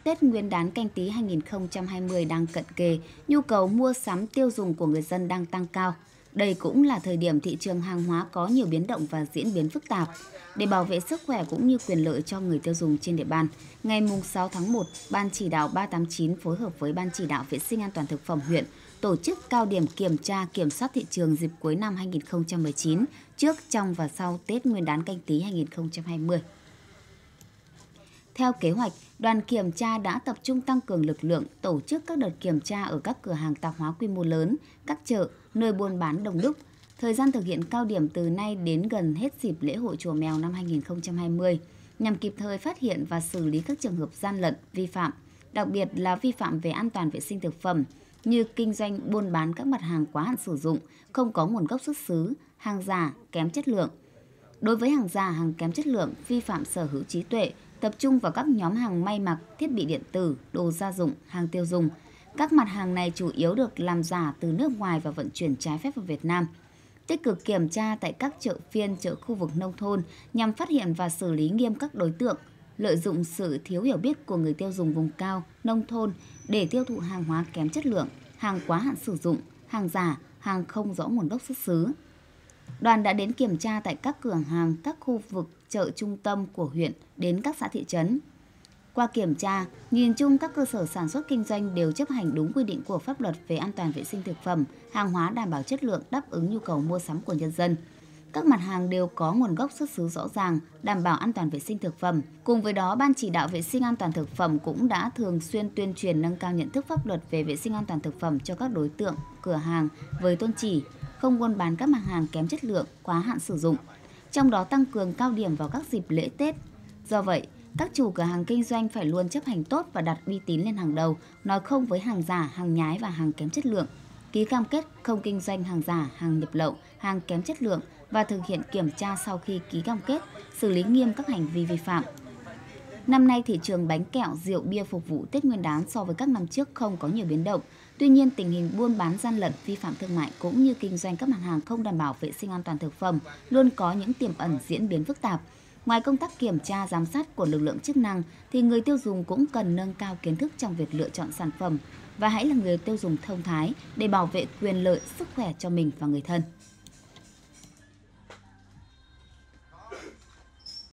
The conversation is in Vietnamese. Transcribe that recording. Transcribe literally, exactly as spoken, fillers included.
Tết Nguyên đán Canh Tý hai nghìn không trăm hai mươi đang cận kề, nhu cầu mua sắm tiêu dùng của người dân đang tăng cao. Đây cũng là thời điểm thị trường hàng hóa có nhiều biến động và diễn biến phức tạp. Để bảo vệ sức khỏe cũng như quyền lợi cho người tiêu dùng trên địa bàn, ngày sáu tháng một, Ban chỉ đạo ba tám chín phối hợp với Ban chỉ đạo vệ sinh an toàn thực phẩm huyện tổ chức cao điểm kiểm tra kiểm soát thị trường dịp cuối năm hai nghìn không trăm mười chín, trước, trong và sau Tết Nguyên đán Canh Tý hai nghìn không trăm hai mươi. Theo kế hoạch, đoàn kiểm tra đã tập trung tăng cường lực lượng, tổ chức các đợt kiểm tra ở các cửa hàng tạp hóa quy mô lớn, các chợ, nơi buôn bán đông đúc. Thời gian thực hiện cao điểm từ nay đến gần hết dịp lễ hội Chùa Mèo năm hai nghìn không trăm hai mươi, nhằm kịp thời phát hiện và xử lý các trường hợp gian lận, vi phạm, đặc biệt là vi phạm về an toàn vệ sinh thực phẩm, như kinh doanh buôn bán các mặt hàng quá hạn sử dụng, không có nguồn gốc xuất xứ, hàng giả, kém chất lượng. Đối với hàng giả, hàng kém chất lượng, vi phạm sở hữu trí tuệ, tập trung vào các nhóm hàng may mặc, thiết bị điện tử, đồ gia dụng, hàng tiêu dùng. Các mặt hàng này chủ yếu được làm giả từ nước ngoài và vận chuyển trái phép vào Việt Nam. Tích cực kiểm tra tại các chợ phiên, chợ khu vực nông thôn nhằm phát hiện và xử lý nghiêm các đối tượng lợi dụng sự thiếu hiểu biết của người tiêu dùng vùng cao, nông thôn để tiêu thụ hàng hóa kém chất lượng, hàng quá hạn sử dụng, hàng giả, hàng không rõ nguồn gốc xuất xứ. Đoàn đã đến kiểm tra tại các cửa hàng, các khu vực chợ trung tâm của huyện đến các xã thị trấn. Qua kiểm tra, nhìn chung các cơ sở sản xuất kinh doanh đều chấp hành đúng quy định của pháp luật về an toàn vệ sinh thực phẩm, hàng hóa đảm bảo chất lượng đáp ứng nhu cầu mua sắm của nhân dân. Các mặt hàng đều có nguồn gốc xuất xứ rõ ràng, đảm bảo an toàn vệ sinh thực phẩm. Cùng với đó, Ban chỉ đạo vệ sinh an toàn thực phẩm cũng đã thường xuyên tuyên truyền nâng cao nhận thức pháp luật về vệ sinh an toàn thực phẩm cho các đối tượng, cửa hàng với tôn chỉ không buôn bán các mặt hàng kém chất lượng, quá hạn sử dụng. Trong đó tăng cường cao điểm vào các dịp lễ Tết. Do vậy, các chủ cửa hàng kinh doanh phải luôn chấp hành tốt và đặt uy tín lên hàng đầu, nói không với hàng giả, hàng nhái và hàng kém chất lượng, ký cam kết không kinh doanh hàng giả, hàng nhập lậu, hàng kém chất lượng và thực hiện kiểm tra sau khi ký cam kết, xử lý nghiêm các hành vi vi phạm. Năm nay, thị trường bánh kẹo, rượu bia phục vụ Tết Nguyên đán so với các năm trước không có nhiều biến động. Tuy nhiên, tình hình buôn bán gian lận, vi phạm thương mại cũng như kinh doanh các mặt hàng không đảm bảo vệ sinh an toàn thực phẩm luôn có những tiềm ẩn diễn biến phức tạp. Ngoài công tác kiểm tra, giám sát của lực lượng chức năng, thì người tiêu dùng cũng cần nâng cao kiến thức trong việc lựa chọn sản phẩm và hãy là người tiêu dùng thông thái để bảo vệ quyền lợi, sức khỏe cho mình và người thân.